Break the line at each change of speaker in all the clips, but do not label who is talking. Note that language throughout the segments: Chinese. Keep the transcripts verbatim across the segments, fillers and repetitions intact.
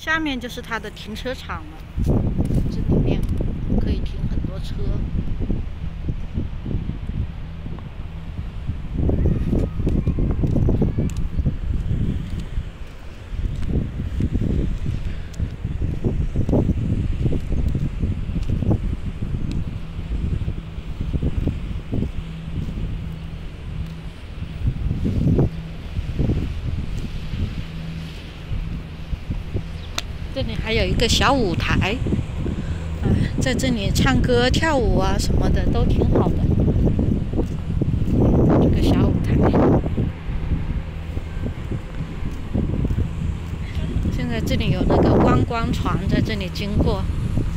下面就是它的停车场了，这里面可以停很多车。这里还有一个小舞台，啊，在这里唱歌、跳舞啊什么的都挺好的。这个小舞台，现在这里有那个观光船在这里经过。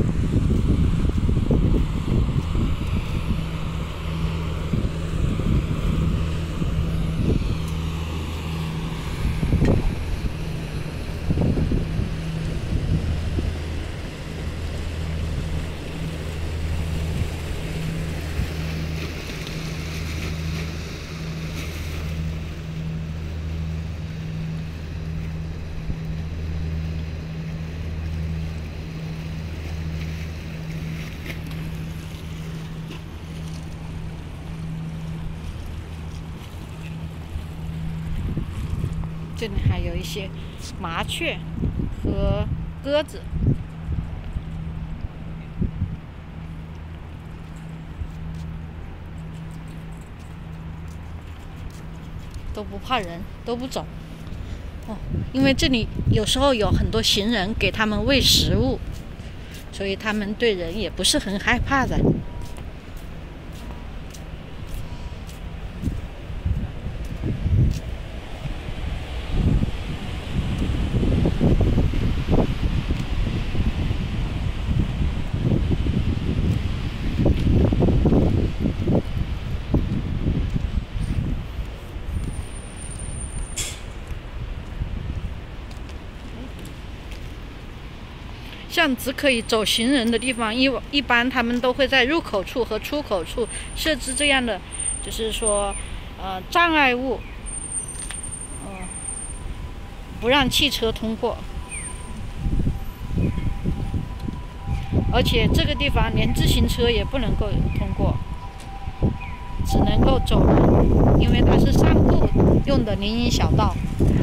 这里还有一些麻雀和鸽子，都不怕人，都不走。哦，因为这里有时候有很多行人给他们喂食物，所以他们对人也不是很害怕的。像只可以走行人的地方，一一般他们都会在入口处和出口处设置这样的，就是说，呃，障碍物，呃，不让汽车通过。而且这个地方连自行车也不能够通过，只能够走人，因为它是散步用的林荫小道。